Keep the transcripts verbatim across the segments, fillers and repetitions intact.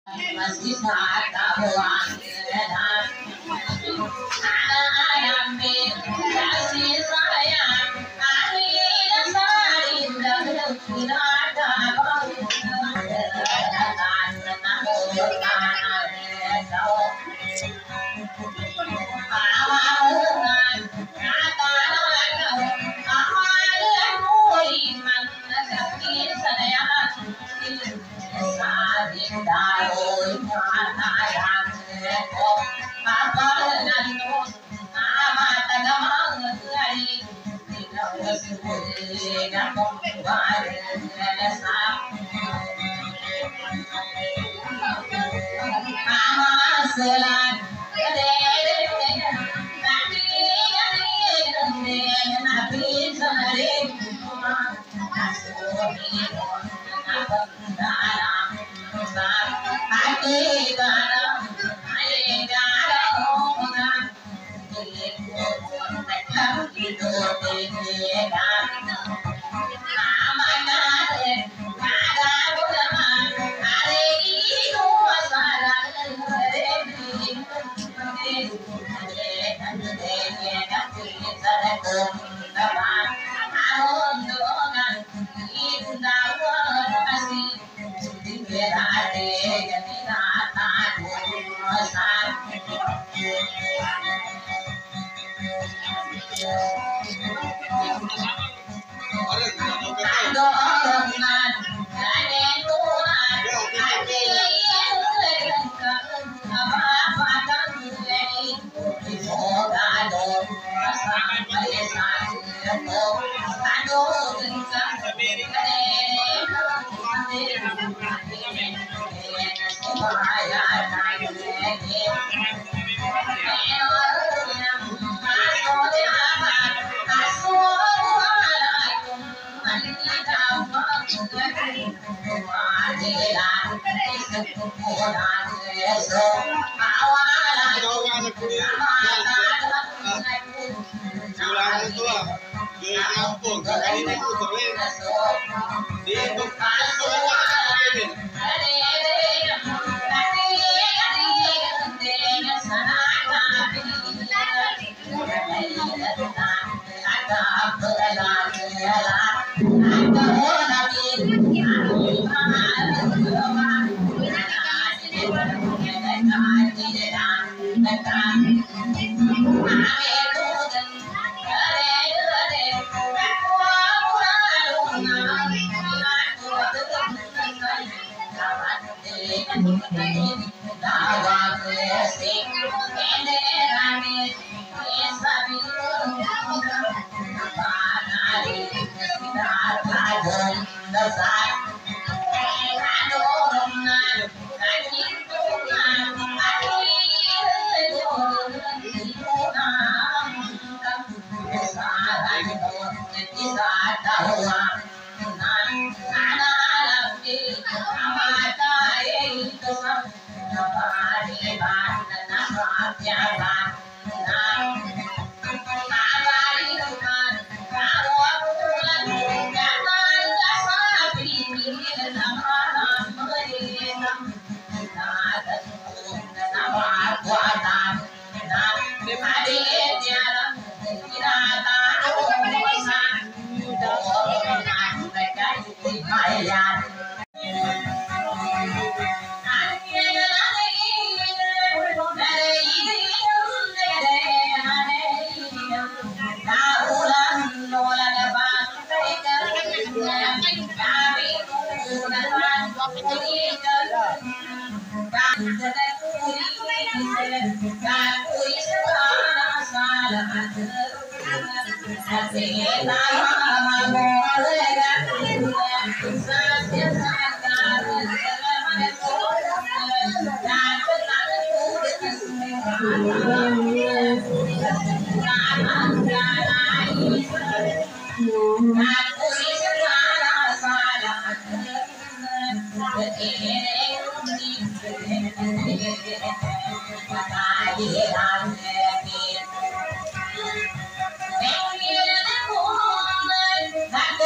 Masih ada bulan dan ayam kasih sayang akhirnya saling dan tidak ada Selan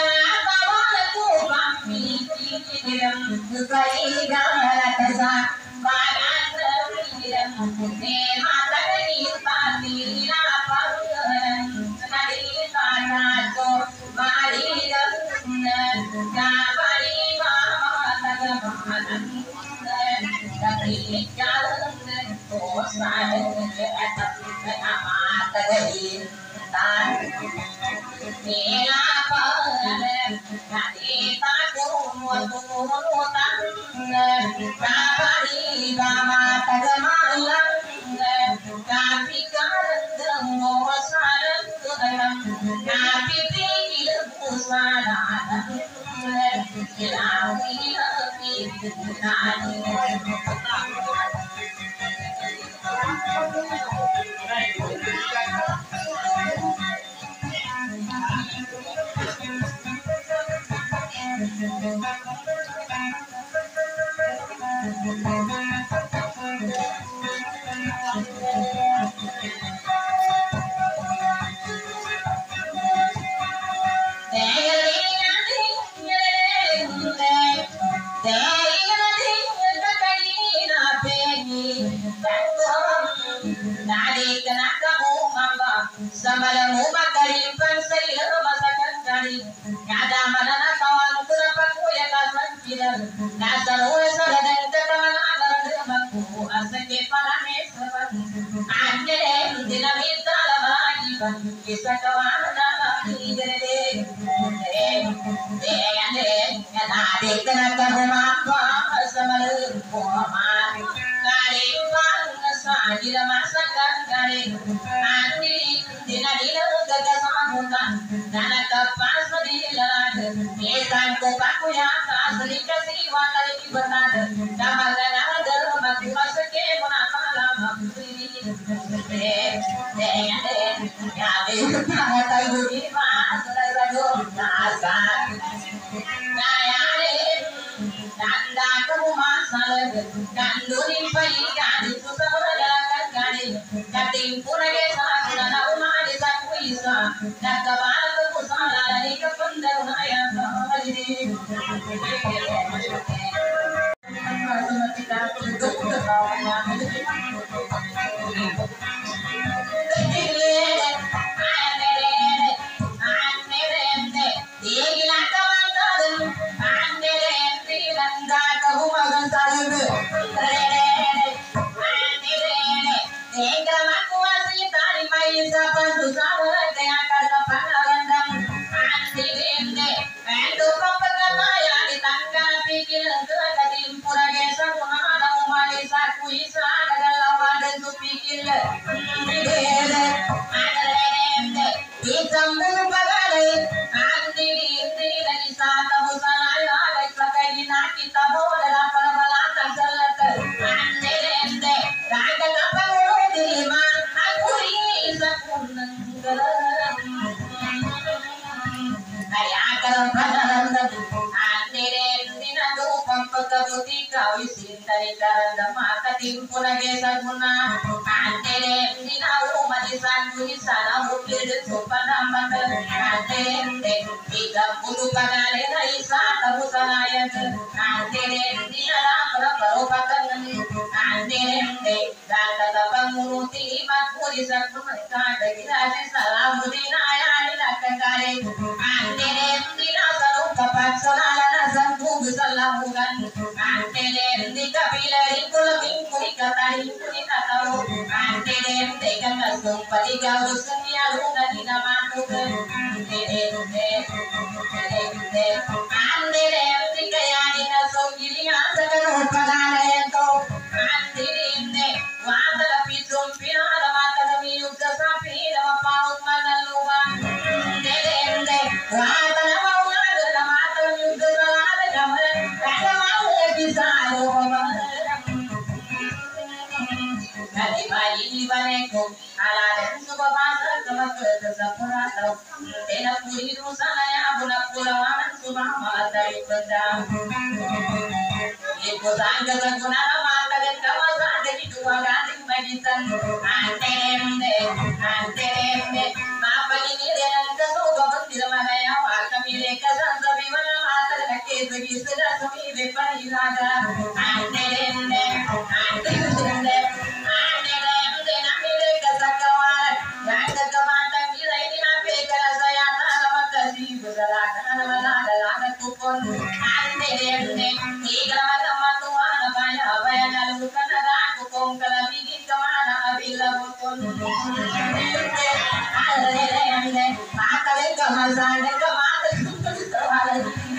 Hãy subscribe cho kênh Ghiền Mì Gõ để không bỏ lỡ những video hấp dẫn hari jalan bosan etak amat kehin tan apa nanti takut muatan kapari kama tagamalang tapi kadang bosan tapi pikir bosan ilawi Samalang umagaling pansaylo masakan galing kada manana tawan kurapa kuya kasan kiran nasa ruwa sa dadan katamanagan magku asake parane saban ande dinamita lamagiban isa kawana igere de de ande ade kana kahumapa samalang poma galing pang sa dira masakan galing ande dinadina gagasamutan nanakapas dilan esan ko pakuya asli kasiwa kali ibanad damagana makuas ke munapala mapuri de de ya de pangatay di masarado nasa nayare nanda kumasalag kandurin pai gani susamalagan gani kating punage sa na umali sa kuisa nakabala ko kusala ni kapandar na ya halidi kita duduk bersama Ande ande, tiga nama tuan apa ya apa yang lalu kanada ko kong kalabigin kamana abila bukon ande makale kamasane kamata tawala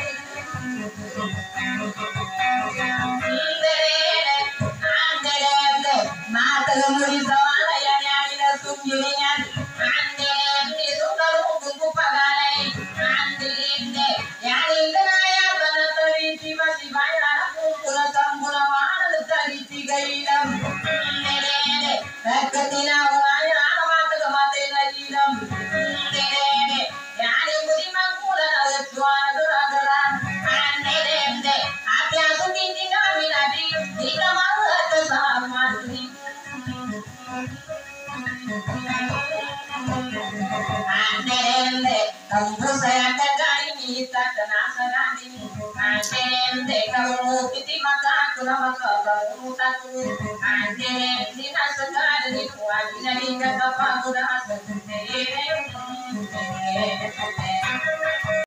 indere ande mata muri sawala ya ya ina sumjirinya ande ni sukaru kumpu pagale ande inde ya indana ya tanatari tiba tiba ya kumpula kampula wahana tari tiga ilam indere katina waya mata kamate najilam indere ya ni muri mangkula na tuan duragala ande inde apya sukinti kami nabi ika mahat samani Ande kamu saya kagari kita kenasa nanti Ande kamu piti maka kuna maka kamu taku Ande dina sekali kuat dina dina kapal sudah